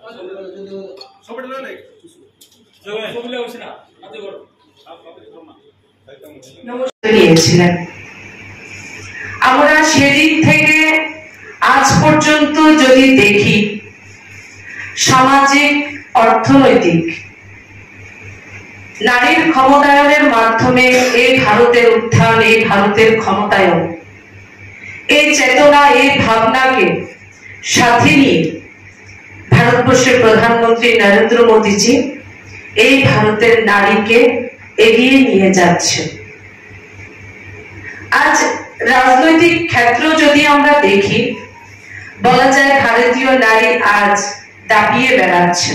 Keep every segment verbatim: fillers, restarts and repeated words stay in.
আমরা সেদিন থেকে আজ পর্যন্ত যদি দেখি সামাজিক অর্থনৈতিক নারীর ক্ষমতায়নের মাধ্যমে এই ভারতের উত্থান, এই ভারতের ক্ষমতায়ন, এই চেতনা, এই ভাবনাকে সাথে নিয়ে ভারতবর্ষের প্রধানমন্ত্রী নরেন্দ্র মোদীজি এই ভারতের নারীকে এগিয়ে নিয়ে যাচ্ছে। আজ রাজনৈতিক ক্ষেত্র যদি আমরা দেখি, বলা যায় ভারতীয় নারী আজ দাপিয়ে বেড়াচ্ছে।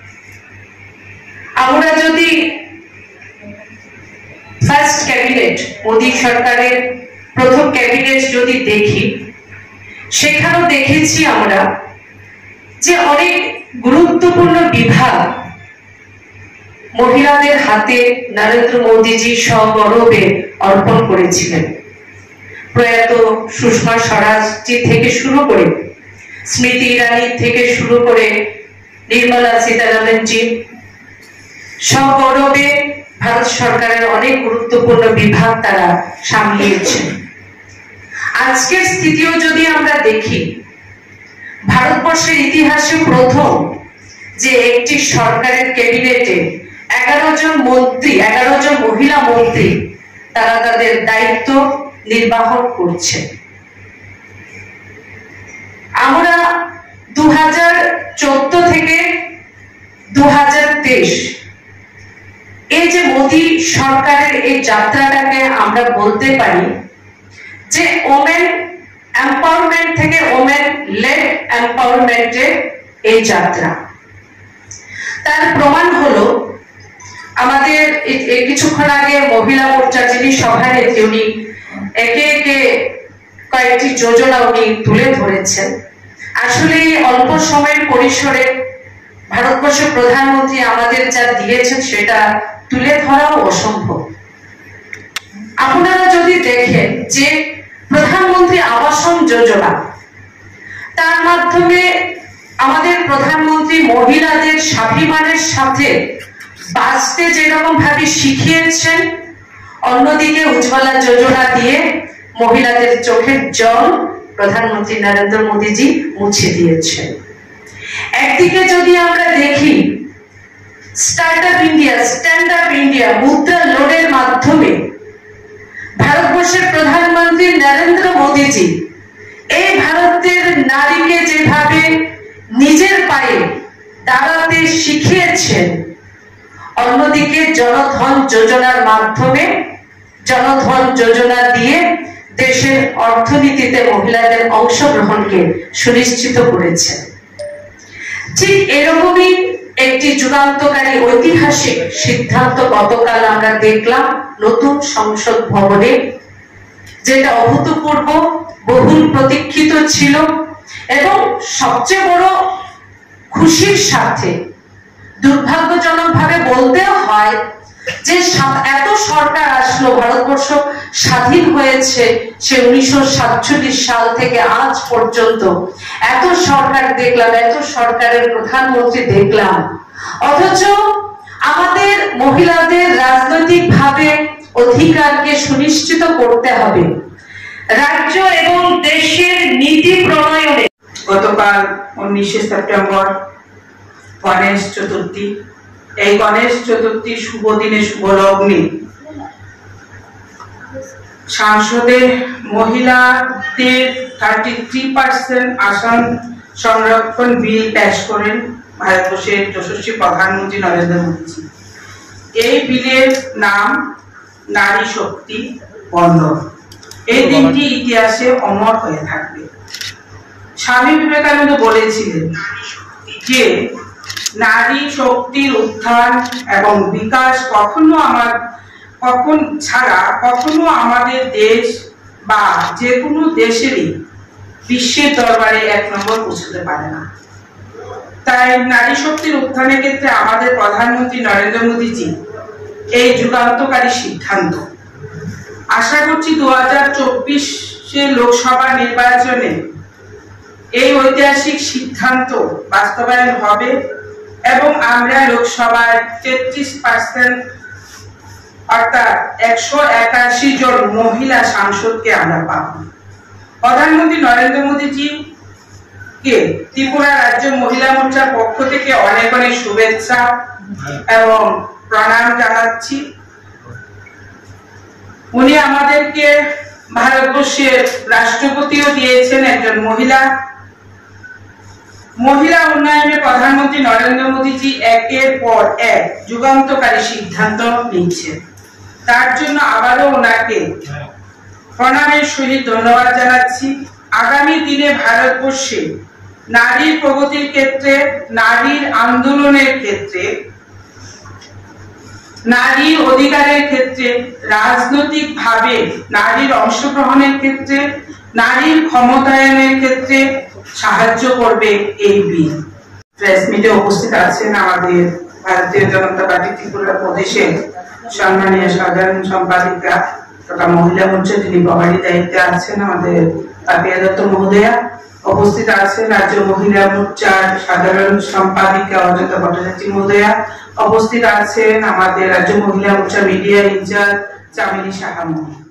আমরা যদি ফার্স্ট ক্যাবিনেট, মোদী সরকারের প্রথম ক্যাবিনেট যদি দেখি, সেখানেও দেখেছি আমরা যে অনেক গুরুত্বপূর্ণ বিভাগ মহিলাদের হাতে নরেন্দ্র মোদীজি সগৌরবে অর্পণ করেছিলেন। প্রয়াত সুষমা স্বরাজজি থেকে শুরু করে, স্মৃতি ইরানি থেকে শুরু করে, নির্মলা সীতারামনজি সগৌরবে ভারত সরকারের অনেক গুরুত্বপূর্ণ বিভাগ তারা সামলিয়েছেন। আজকের স্থিতিও যদি আমরা দেখি, ভারতবর্ষের ইতিহাসে প্রথম যে একটি সরকারের ক্যাবিনেটে এগারো জন মন্ত্রী, এগারো জন মহিলা মন্ত্রী তারা তাদের দায়িত্ব নির্বাহন করছে। আমরা দু হাজার চোদ্দ থেকে দু হাজার তেইশ এই যে মোদী সরকারের এই যাত্রাটাকে আমরা বলতে পারি যে ওমেন এম্পাওয়ারমেন্ট থেকে ওমেন লেড এম্পাওয়ারমেন্টের এই যাত্রা। তার প্রমাণ হলো আমাদের কিছুক্ষণ আগে মহিলা মোর্চার যিনি সভানেত্রী, উনি একে একে কয়েকটি যোজনা উনি তুলে ধরেছেন। আসলে অল্প সময়ের পরিসরে ভারতবর্ষের প্রধানমন্ত্রী আমাদের যা দিয়েছেন সেটা তুলে ধরাও অসম্ভব। আপনারা যদি দেখেন যে প্রধানমন্ত্রী আবাসন যোজনা, তার মাধ্যমে আমাদের প্রধানমন্ত্রী মহিলাদের স্বাভিমানের সাথে বাঁচতে যেরকম ভাবে শিখিয়েছেন, অন্যদিকে উজ্জ্বলা যোজনা দিয়ে মহিলাদের চোখের জল প্রধানমন্ত্রী নরেন্দ্র মোদীজি মুছে দিয়েছেন। একদিকে যদি আমরা দেখি startup India, stand up India, Mudra লোনের মাধ্যমে ভারতবর্ষের প্রধানমন্ত্রী নরেন্দ্র মোদীজি এই ভারতের নারীকে যেভাবে নিজের পায়ে দাঁড়াতে শিখিয়েছেন, অন্যদিকে জনধন যোজনার মাধ্যমে, জনধন যোজনা দিয়ে দেশের অর্থনীতিতে মহিলাদের অংশগ্রহণকে সুনিশ্চিত করেছেন। ঠিক এরকমই একটি যুগান্তকারী ঐতিহাসিক সিদ্ধান্ত গতকাল আমরা দেখলাম নতুন সংসদ ভবনে, যেটা অভূতপূর্ব, বহুল প্রতীক্ষিত ছিল এবং সবচেয়ে বড় খুশির সাথে দুর্ভাগ্যজনক ভাবে বলতেও হয় যে এত সরকার আসলো, ভারতবর্ষ স্বাধীন হয়েছে সে উনিশশো সাতচল্লিশ সাল থেকে আজ পর্যন্ত এত সরকার দেখলাম, এত সরকারের প্রধানমন্ত্রী দেখলাম, অথচ আমাদের মহিলাদের রাজনৈতিক ভাবে অধিকারকে সুনিশ্চিত করতে হবে। রাজ্য এবং দেশের নীতি প্রণয়নে গতকাল উনিশে সেপ্টেম্বর গণেশ চতুর্থী। এই গণেশ চতুর্থী শুভ দিনে, শুভ লগ্নে সংসদে মহিলাদের থার্টি থ্রি পার্সেন্ট আসন সংরক্ষণ বিল পেশ করেন ভারতবর্ষের যশস্বী প্রধানমন্ত্রী নরেন্দ্র মোদী। এই বিলের নাম নারী শক্তি বন্ধন। এই দিনটি ইতিহাসে অমর হয়ে থাকবে। স্বামী বিবেকানন্দ বলেছিলেন যে নারী শক্তির উত্থান এবং বিকাশ কখনো আমার কখন ছাড়া কখনো আমাদের দেশ বা যে কোনো দেশেরই বিশ্বের দরবারে এক নম্বর পৌঁছতে পারে না। তাই নারী শক্তির উত্থানের ক্ষেত্রে আমাদের প্রধানমন্ত্রী নরেন্দ্র মোদীজি এই যুগান্তকারী সিদ্ধান্ত, আশা করছি দু হাজার চব্বিশে লোকসভা নির্বাচনে এই ঐতিহাসিক সিদ্ধান্ত বাস্তবায়ন হবে এবং আমরা লোকসভায় তেত্রিশ পার্সেন্ট অর্থাৎ একশো একাশি জন মহিলা সাংসদকে আমরা পাব। প্রধানমন্ত্রী নরেন্দ্র মোদীজি কে ত্রিপুরা রাজ্য মহিলা মোর্চার পক্ষ থেকে অনেক অনেক শুভেচ্ছা এবং প্রণাম জানাচ্ছি। উনি আমাদেরকে ভারতবর্ষের রাষ্ট্রপতিও দিয়েছেন একজন মহিলা। মহিলা উন্নয়নে প্রধানমন্ত্রী নরেন্দ্র মোদীজি একের পর এক যুগান্তকারী সিদ্ধান্ত নিচ্ছেন, তার জন্য আবারও ওনাকে প্রণামের সহিত ধন্যবাদ জানাচ্ছি। আগামী দিনে ভারতবর্ষে নারীর প্রগতির ক্ষেত্রে, নারীর আন্দোলনের ক্ষেত্রে, নারীর অধিকারের ক্ষেত্রে, রাজনৈতিক ভাবে নারীর অংশগ্রহণের ক্ষেত্রে, নারীর ক্ষমতায়নের ক্ষেত্রে সাহায্য করবে এই বিল। প্রেস মিটে উপস্থিত আছেন আমাদের ভারতীয় জনতা পার্টি ত্রিপুরা প্রদেশের সম্মানীয় সাধারণ সম্পাদিকা তথা মহিলা মোর্চা যিনি প্রভারী দায়িত্বে আছেন আমাদের পাপিয়া দত্ত মহোদয়া, উপস্থিত আছেন রাজ্য মহিলা মোর্চার সাধারণ সম্পাদিকা অজন্তা ভট্টাচার্য মহোদয়া, উপস্থিত আছেন আমাদের রাজ্য মহিলা মোর্চা মিডিয়া ইনচার্জ চামেলি সাহা মহোদয়া।